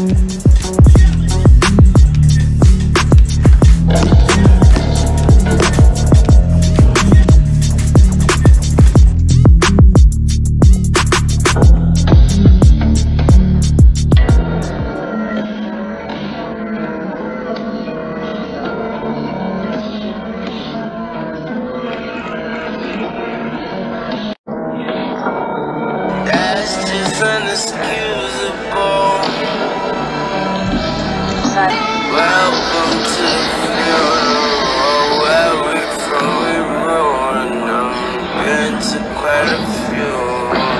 Welcome to Funereal, where we from, we rolling on. Been to quite a few.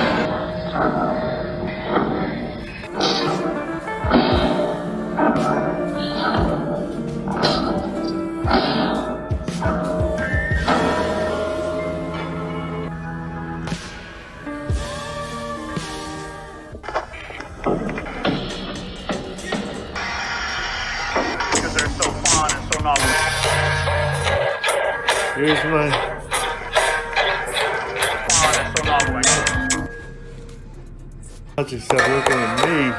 Here's my watch yourself looking at me.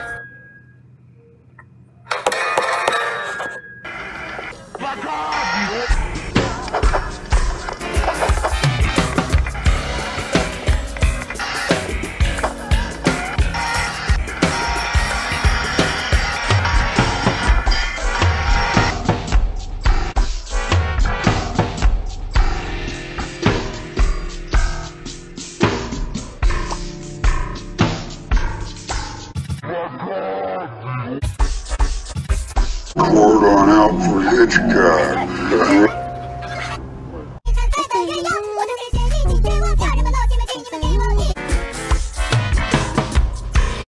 Cord on out for Hitchcock.